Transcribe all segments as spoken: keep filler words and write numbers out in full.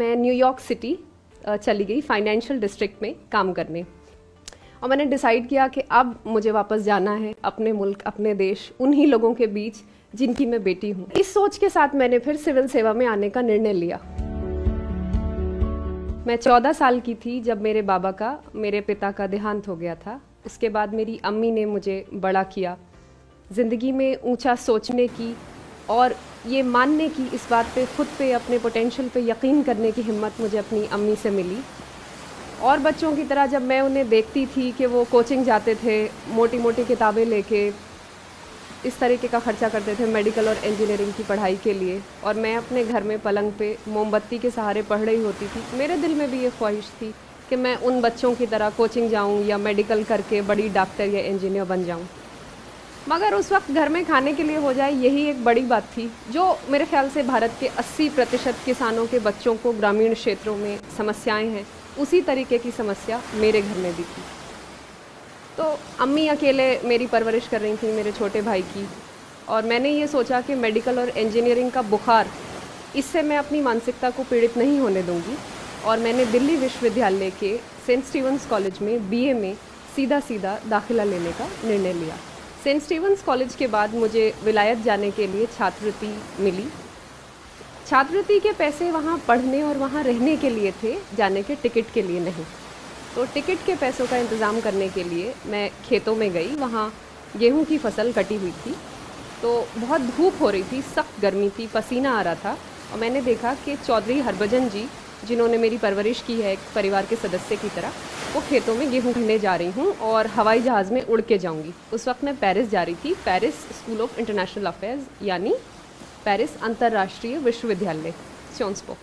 मैं New York city चली गई फाइनेंशियल डिस्ट्रिक्ट में काम करने। और मैंने डिसाइड किया कि अब मुझे वापस जाना है अपने मुल्क, अपने देश, उन्हीं लोगों के बीच जिनकी मैं बेटी हूँ। इस सोच के साथ मैंने फिर सिविल सेवा में आने का निर्णय लिया। मैं चौदह साल की थी जब मेरे बाबा का, मेरे पिता का देहांत हो गया था। उसके बाद मेरी अम्मी ने मुझे बड़ा किया, ज़िंदगी में ऊंचा सोचने की और ये मानने की, इस बात पे, खुद पे, अपने पोटेंशियल पे यकीन करने की हिम्मत मुझे अपनी अम्मी से मिली। और बच्चों की तरह जब मैं उन्हें देखती थी कि वो कोचिंग जाते थे, मोटी मोटी किताबें लेके इस तरीके का खर्चा करते थे मेडिकल और इंजीनियरिंग की पढ़ाई के लिए, और मैं अपने घर में पलंग पे मोमबत्ती के सहारे पढ़ रही होती थी, मेरे दिल में भी ये ख्वाहिश थी कि मैं उन बच्चों की तरह कोचिंग जाऊं या मेडिकल करके बड़ी डॉक्टर या इंजीनियर बन जाऊं। मगर उस वक्त घर में खाने के लिए हो जाए, यही एक बड़ी बात थी जो मेरे ख्याल से भारत के अस्सी प्रतिशत किसानों के बच्चों को ग्रामीण क्षेत्रों में समस्याएं हैं, उसी तरीके की समस्या मेरे घर में भी थी। तो अम्मी अकेले मेरी परवरिश कर रही थी मेरे छोटे भाई की, और मैंने ये सोचा कि मेडिकल और इंजीनियरिंग का बुखार, इससे मैं अपनी मानसिकता को पीड़ित नहीं होने दूंगी। और मैंने दिल्ली विश्वविद्यालय के सेंट स्टीवंस कॉलेज में बीए में सीधा सीधा दाखिला लेने का निर्णय लिया। सेंट स्टीवंस कॉलेज के बाद मुझे विलायत जाने के लिए छात्रवृत्ति मिली। छात्रवृत्ति के पैसे वहाँ पढ़ने और वहाँ रहने के लिए थे, जाने के टिकट के लिए नहीं। तो टिकट के पैसों का इंतज़ाम करने के लिए मैं खेतों में गई। वहाँ गेहूं की फसल कटी हुई थी, तो बहुत धूप हो रही थी, सख्त गर्मी थी, पसीना आ रहा था। और मैंने देखा कि चौधरी हरभजन जी, जिन्होंने मेरी परवरिश की है एक परिवार के सदस्य की तरह, वो खेतों में गेहूं ढूंढने जा रही हूँ और हवाई जहाज़ में उड़ के जाऊँगी। उस वक्त मैं पेरिस जा रही थी, Paris School of International Affairs, यानी पेरिस अंतर्राष्ट्रीय विश्वविद्यालय, सियोंस पो।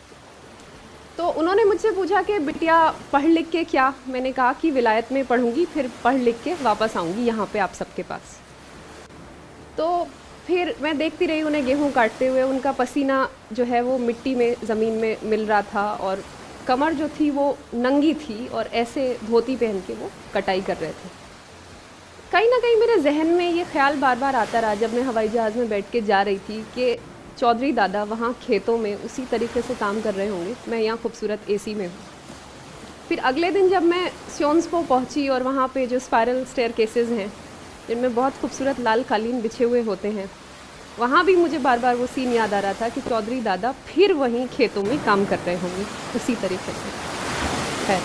तो उन्होंने मुझसे पूछा कि बिटिया पढ़ लिख के क्या? मैंने कहा कि विलायत में पढ़ूंगी, फिर पढ़ लिख के वापस आऊँगी यहाँ पे आप सबके पास। तो फिर मैं देखती रही उन्हें गेहूं काटते हुए। उनका पसीना जो है वो मिट्टी में, ज़मीन में मिल रहा था, और कमर जो थी वो नंगी थी, और ऐसे धोती पहन के वो कटाई कर रहे थे। कहीं ना कहीं मेरे जहन में ये ख्याल बार बार आता रहा जब मैं हवाई जहाज़ में बैठ के जा रही थी कि चौधरी दादा वहाँ खेतों में उसी तरीके से काम कर रहे होंगे, मैं यहाँ खूबसूरत एसी में हूँ। फिर अगले दिन जब मैं सियोंस पो पहुँची और वहाँ पे जो स्पायरल स्टेयर केसेस हैं, जिनमें बहुत खूबसूरत लाल कालीन बिछे हुए होते हैं, वहाँ भी मुझे बार बार वो सीन याद आ रहा था कि चौधरी दादा फिर वहीं खेतों में काम कर रहे होंगे उसी तरीके से। खैर,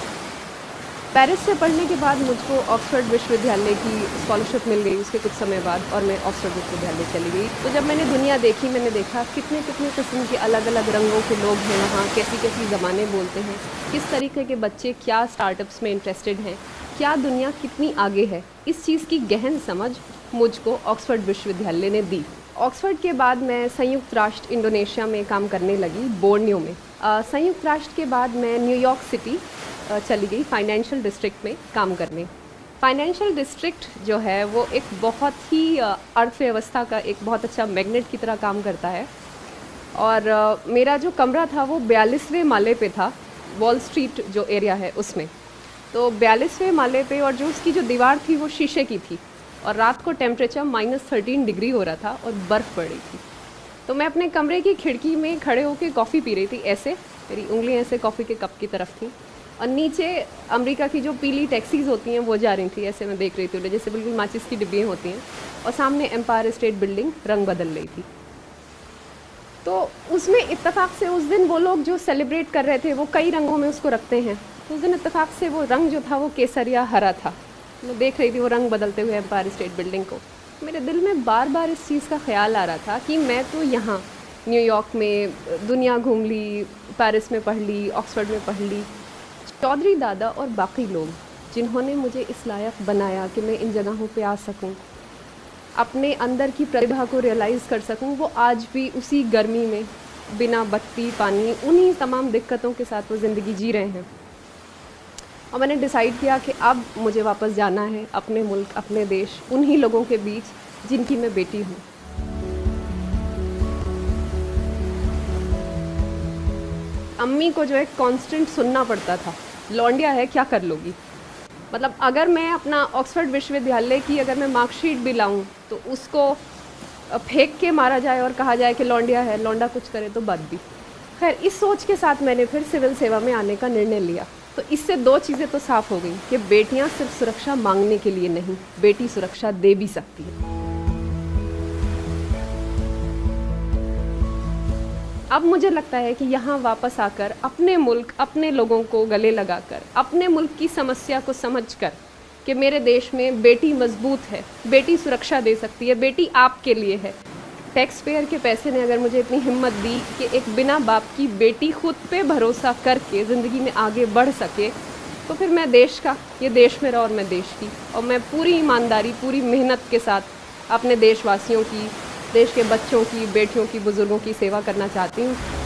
पेरिस से पढ़ने के बाद मुझको ऑक्सफोर्ड विश्वविद्यालय की स्कॉलरशिप मिल गई उसके कुछ समय बाद, और मैं ऑक्सफोर्ड विश्वविद्यालय चली गई। तो जब मैंने दुनिया देखी, मैंने देखा कितने कितने किस्म के अलग अलग रंगों के लोग हैं वहाँ, कैसी कैसी ज़बानें बोलते हैं, किस तरीके के बच्चे क्या स्टार्टअप्स में इंटरेस्टेड हैं, क्या दुनिया कितनी आगे है। इस चीज़ की गहन समझ मुझको ऑक्सफोर्ड विश्वविद्यालय ने दी। ऑक्सफोर्ड के बाद मैं संयुक्त राष्ट्र इंडोनेशिया में काम करने लगी, बोर्नियो में। संयुक्त राष्ट्र के बाद मैं न्यूयॉर्क सिटी चली गई फाइनेंशियल डिस्ट्रिक्ट में काम करने। फाइनेंशियल डिस्ट्रिक्ट जो है वो एक बहुत ही अर्थव्यवस्था का एक बहुत अच्छा मैग्नेट की तरह काम करता है। और uh, मेरा जो कमरा था वो बयालीसवें माले पे था, वॉल स्ट्रीट जो एरिया है उसमें। तो बयालीसवें माले पे, और जो उसकी जो दीवार थी वो शीशे की थी, और रात को टेम्परेचर माइनस थर्टीन डिग्री हो रहा था और बर्फ़ पड़ रही थी। तो मैं अपने कमरे की खिड़की में खड़े होकर कॉफ़ी पी रही थी, ऐसे मेरी उंगलियां ऐसे कॉफ़ी के कप की तरफ थी, और नीचे अमेरिका की जो पीली टैक्सीज़ होती हैं वो जा रही थी, ऐसे मैं देख रही थी उन्हें, जैसे बिल्कुल माचिस की डिब्बियाँ होती हैं, और सामने एम्पायर स्टेट बिल्डिंग रंग बदल रही थी। तो उसमें इत्तेफाक से उस दिन वो लोग जो सेलिब्रेट कर रहे थे वो कई रंगों में उसको रखते हैं, तो उस दिन इत्तेफाक से वो रंग जो था वो केसरिया हरा था। मैं देख रही थी वो रंग बदलते हुए एम्पायर स्टेट बिल्डिंग को। मेरे दिल में बार बार इस चीज़ का ख्याल आ रहा था कि मैं तो यहाँ न्यूयॉर्क में दुनिया घूम ली, पेरिस में पढ़ ली, ऑक्सफोर्ड में पढ़ ली। चौधरी दादा और बाकी लोग जिन्होंने मुझे इस लायक बनाया कि मैं इन जगहों पे आ सकूं, अपने अंदर की प्रतिभा को रियलाइज़ कर सकूं, वो आज भी उसी गर्मी में बिना बत्ती, पानी, उन्हीं तमाम दिक्कतों के साथ वो ज़िंदगी जी रहे हैं। और मैंने डिसाइड किया कि अब मुझे वापस जाना है अपने मुल्क, अपने देश, उन्हीं लोगों के बीच जिनकी मैं बेटी हूँ। अम्मी को जो है कांस्टेंट सुनना पड़ता था, लौंडिया है क्या कर लोगी। मतलब अगर मैं अपना ऑक्सफोर्ड विश्वविद्यालय की अगर मैं मार्कशीट भी लाऊं तो उसको फेंक के मारा जाए और कहा जाए कि लौंडिया है, लौंडा कुछ करे तो बात भी। खैर, इस सोच के साथ मैंने फिर सिविल सेवा में आने का निर्णय लिया। तो इससे दो चीज़ें तो साफ हो गई कि बेटियां सिर्फ सुरक्षा मांगने के लिए नहीं, बेटी सुरक्षा दे भी सकती है। अब मुझे लगता है कि यहाँ वापस आकर अपने मुल्क, अपने लोगों को गले लगाकर, अपने मुल्क की समस्या को समझकर कि मेरे देश में बेटी मजबूत है, बेटी सुरक्षा दे सकती है, बेटी आपके लिए है। टैक्स पेयर के पैसे ने अगर मुझे इतनी हिम्मत दी कि एक बिना बाप की बेटी खुद पे भरोसा करके ज़िंदगी में आगे बढ़ सके, तो फिर मैं देश का, ये देश मेरा और मैं देश की, और मैं पूरी ईमानदारी, पूरी मेहनत के साथ अपने देशवासियों की, देश के बच्चों की, बेटियों की, बुज़ुर्गों की सेवा करना चाहती हूँ।